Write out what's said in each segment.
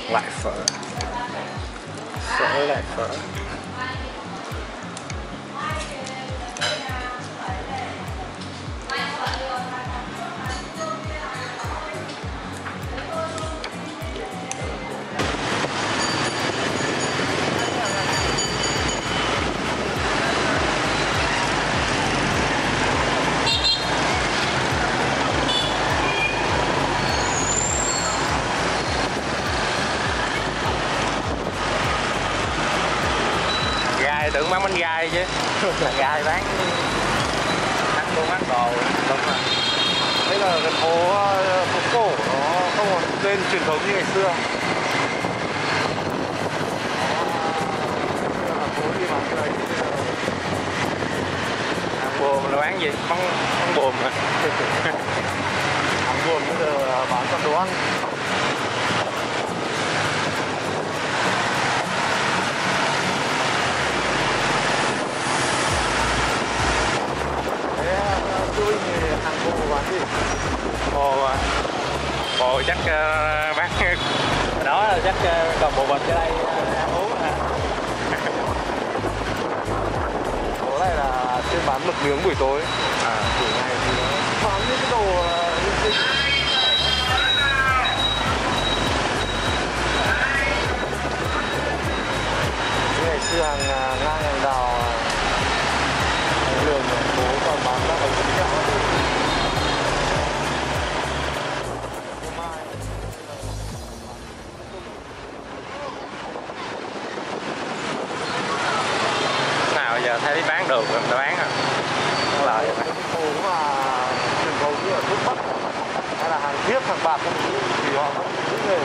Lại phở. Phở lại phở. Tưởng bán bánh gai chứ. Là gai bán buôn bán đồ. Đúng rồi. Đây là cái phố cổ, nó không còn tên truyền thống như ngày xưa. Đó là phố đi bán cái này. Hàng buồm là bán gì? Bánh buồm hả? Hàng buồm bây giờ bán các đồ ăn. Hàng bộ bán gì? Bộ chắc bán đó là chắc còn bộ bịch ở đây ăn uống hả? Chỗ này là chuyên bán mực nướng buổi tối. Buổi ngày thì nó bán những cái đồ linh tinh. Ngày xưa hàng ngang hàng đào đường phố còn bán các bánh bánh kẹo. Nào giờ thấy bán được rồi người ta bán à? Có lời rồi. Phố mà truyền thống như ở thuốc bắc hay là hàng thiếc, hàng bạc thì họ vẫn giữ nghề.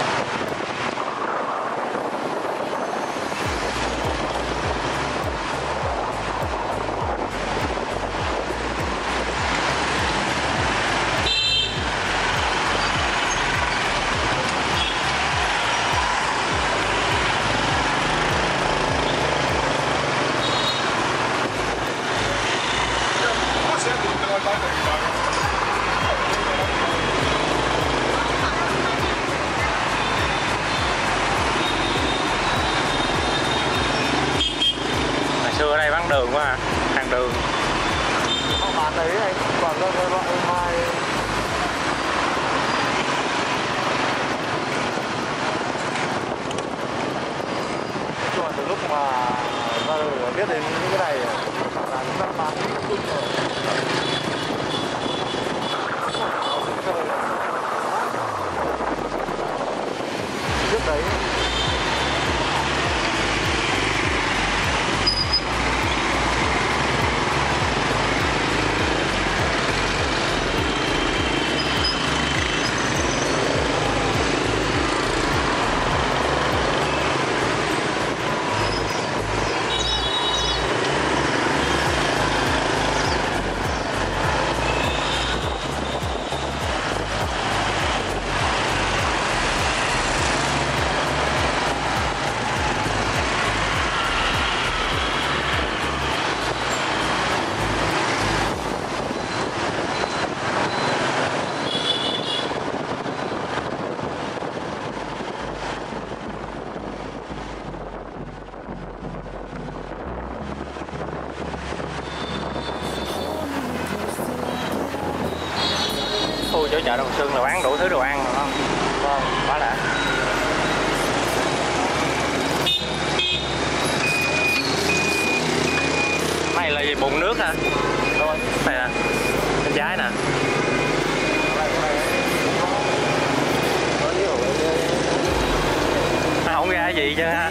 Hồi xưa ở đây bán đường quá à, hàng đường. Họ bán đấy anh, còn các loại mai. Còn từ lúc mà ra đời biết đến những cái này là chúng ta bán những cái rồi. Trước đấy Chỗ chợ Đồng Xuân là bán đủ thứ đồ ăn rồi không? Vâng, quá đã. Này là gì, bồn nước hả? Rồi, này nè, bên trái nè. Không ra gì chứ ha.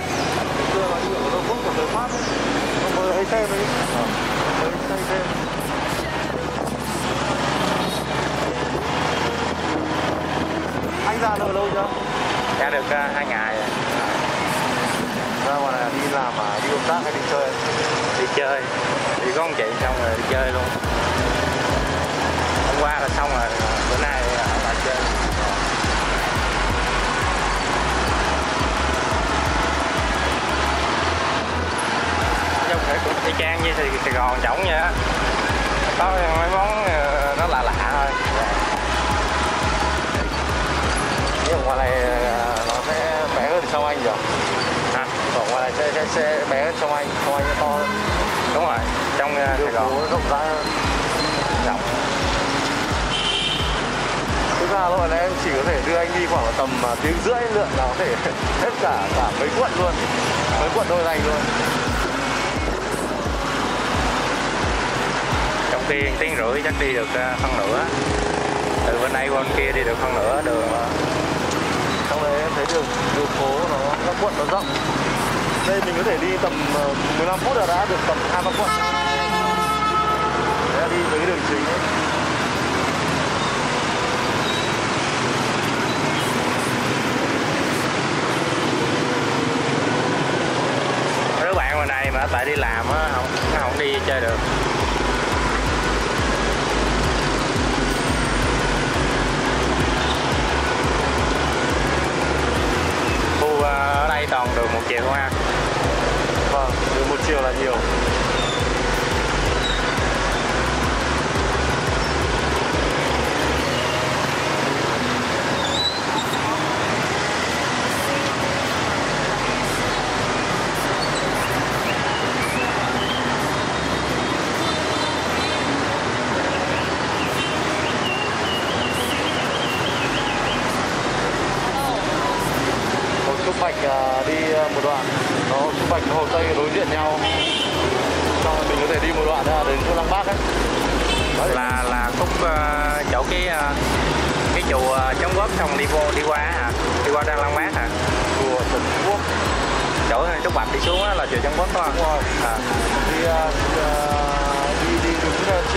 Anh ra được lâu chưa? Ra được 2 ngày rồi. Ra ngoài này đi làm mà đi công tác hay đi chơi? Đi chơi. Đi có ông chị xong rồi đi chơi luôn. Hôm qua là xong rồi, bữa nay ở lại chơi. Trong thể cũng y chang như thì Sài Gòn trỏng vậy á. Có mấy món nó lạ lạ thôi. Nhưng ngoài này nó sẽ trong anh nhỉ? Hả? Ở ngoài này xe bé hơn trong anh to hơn. Đúng rồi, trong Sài Gòn nó rộng rãi hơn. rộng. Thực ra lúc này em chỉ có thể đưa anh đi khoảng tầm tiếng rưỡi lượn là có thể hết cả mấy quận luôn, mấy quận đôi thành luôn. Trong khi tiếng rưỡi chắc đi được phân nửa. Từ bên đây qua bên kia đi được phân nửa đường. Trong đấy em thấy đường phố các quận nó rộng. Đây mình có thể đi tầm 15 phút là đã được tầm 2-3 quận. Đấy là đi với cái đường chính ấy. Đứa bạn ngoài này mà tại đi làm á, không đi chơi được. Khu ở đây toàn đường một chiều không ha? Vâng, đường một chiều là nhiều. Trúc Bạch đi một đoạn, Trúc Bạch và Hồ Tây đối diện nhau, xong rồi mình có thể đi một đoạn đến chỗ Lăng Bác ấy. Đấy. Là khúc chỗ cái chùa Trấn Quốc xong đi qua hả? Đi qua Lăng Bác hả? Chùa Trấn Quốc. Chỗ Trúc Bạch đi xuống là chùa Trấn Quốc đúng không? Đúng rồi. Đi đúng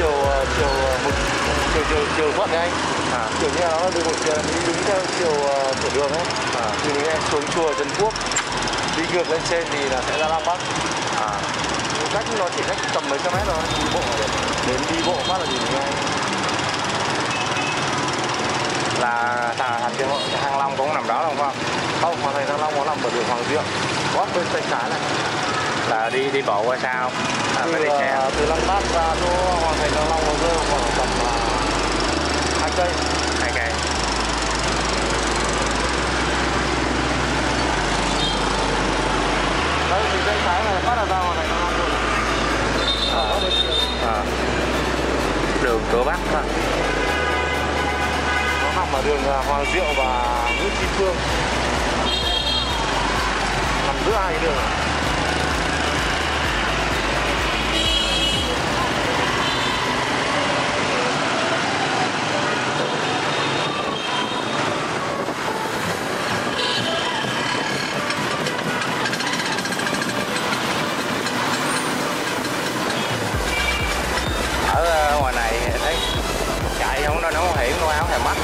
chiều thuận đấy anh. Kiểu như là nó đi một chiều, đi đúng theo chiều đường ấy. Thì mình em xuống chùa Trấn Quốc, đi ngược lên trên thì là sẽ ra Lăng Bác. Cách nó chỉ cách tầm mấy trăm mét thôi, đi bộ đến đi bộ phát là nhìn ngay. Là thành phố Thăng Long cũng nằm đó đúng không? Không, Hoàng thành Thăng Long nó nằm ở đường Hoàng Diệu, gót bên tay trái này. Là đi bộ qua sao? Phải đi xe. Từ Lăng Bác ra chỗ Hoàng thành Thăng Long nó rơi khoảng tầm 2 cây. 2 cây. Đấy, thì tay trái này phát là ra Hoàng thành Thăng Long luôn. Đường cửa Bắc thôi. Nó nằm ở đường Hoàng Diệu và Nguyễn Tri Phương, nằm giữa hai cái đường này. Ở ngoài này thấy chạy không đâu, nó không hiểm đâu, áo thèm mắt.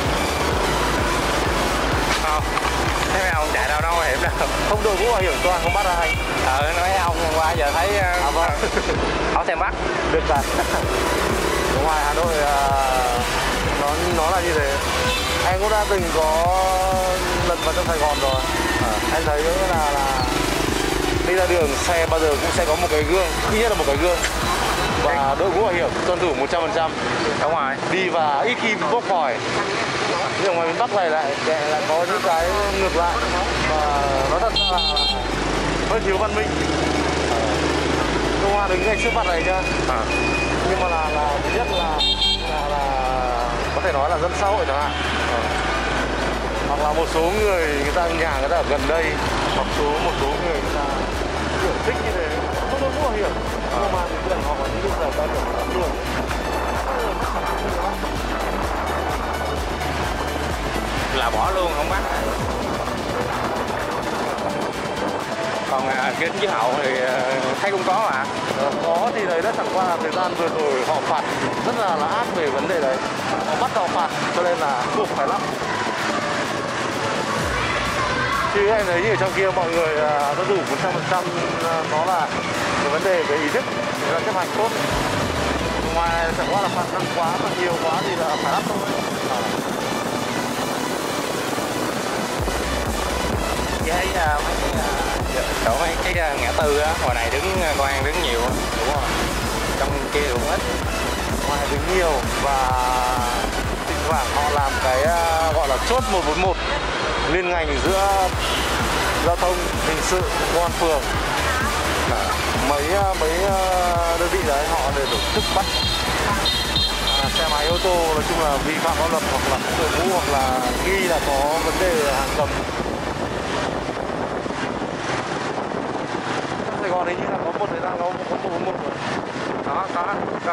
Không, thấy mấy ông chạy đâu nó không hiểm đâu. Không đội mũ bảo hiểm toàn không bắt ra anh. Mấy ông qua giờ thấy vâng. áo thèm mắt Được cả. Ở ngoài Hà Nội nó là như thế. Anh cũng đã từng có lần vào trong Sài Gòn rồi. Anh thấy là đi ra đường xe bao giờ cũng sẽ có một cái gương, ít nhất là một cái gương và đội mũ bảo hiểm tuân thủ 100%. đúng rồi. Đi và ít khi bốc còi. Nhưng ở ngoài miền Bắc này lại có những cái ngược lại và nó thật ra là hơi thiếu văn minh. Công an đứng ngay trước mặt này nhá. Nhưng mà là thứ nhất là có thể nói là dân xã hội chẳng hạn. Hoặc là một số người ta nhà người ta ở gần đây, hoặc một số người ta kiểu thích như thế, không đội mũ bảo hiểm. Nhưng mà thì gần họ có những giờ cao điểm tắm đường. Là bỏ luôn không bắt. Còn kính chiếu hậu thì thấy cũng có mà. Có thì đấy, chẳng qua là thời gian vừa rồi họ phạt rất là ác về vấn đề đấy. Họ bắt họ phạt cho nên là buộc phải lắp. Chứ em thấy ở trong kia mọi người tuân thủ 100%, nó là cái vấn đề về ý thức, là chấp hành tốt. Ngoài chẳng qua là phạt nặng quá, phạt nhiều quá thì là phải lắp thôi. Với chỗ mấy cái ngã tư á, ngoài này công an đứng nhiều. Đúng rồi. Trong kia cũng ít. Ngoài đứng nhiều và thỉnh thoảng họ làm cái gọi là chốt 141 liên ngành giữa giao thông hình sự công an phường, mấy đơn vị đấy họ đều tổ chức bắt xe máy ô tô nói chung là vi phạm pháp luật hoặc là không đội mũ hoặc là nghi là có vấn đề hàng cấm. Sài Gòn hình như là có một thời gian có 141 rồi. Có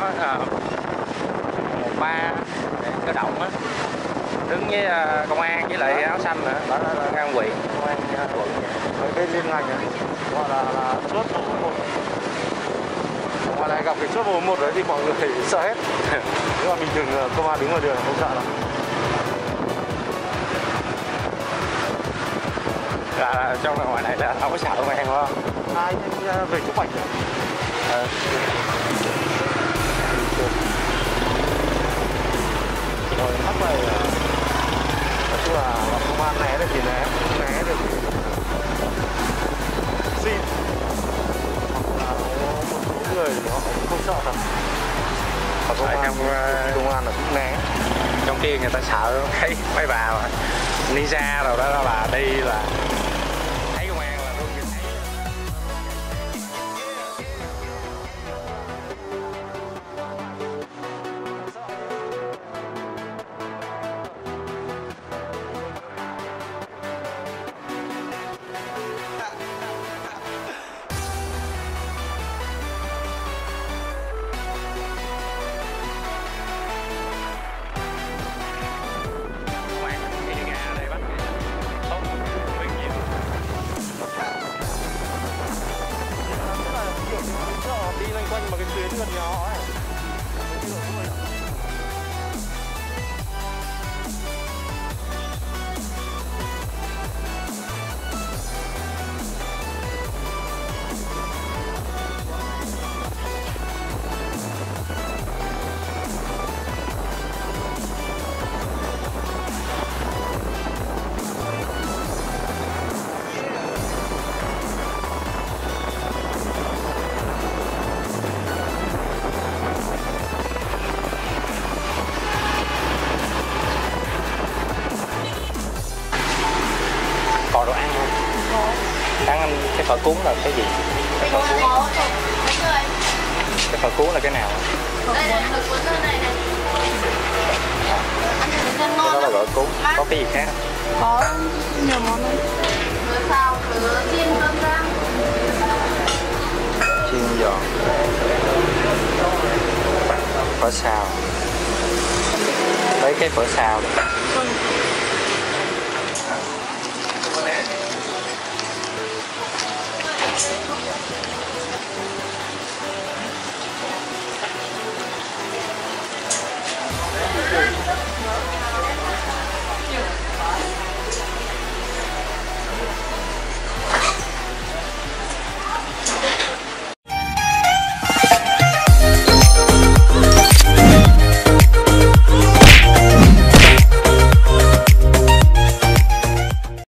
13 cơ động á, đứng với công an với lại áo xanh nữa, đó là công an huyện, công an quận, mấy cái liên ngành này gọi là chốt 141. Ngoài này gặp cái chốt 141 đấy thì mọi người phải sợ hết. Nếu mà bình thường công an đứng ngoài đường là không sợ đâu. Là trong ngoài này là không có sợ công an phải không? Ai về chụp ảnh rồi. Rồi mắt này nói chung là công an né được thì né, không né được thì xin. Hoặc là một số người thì họ cũng không sợ thật. Và công an là cũng né. Trong kia người ta sợ thấy mấy bà mà đi xa rồi đó, là bà đi là thấy công an là luôn nhìn thấy. Đi loanh quanh một cái tuyến gần nhỏ ấy. Còn đồ ăn không? Ăn cái phở cuốn là cái gì? Cái phở cuốn là cái nào? Đây này, phở cuốn này này. Đó là gỏi cuốn. Có cái gì khác không? Có nhiều món lắm. Phở xào, phở chiên cơm rang. Chiên giòn, phở xào. Lấy cái phở xào.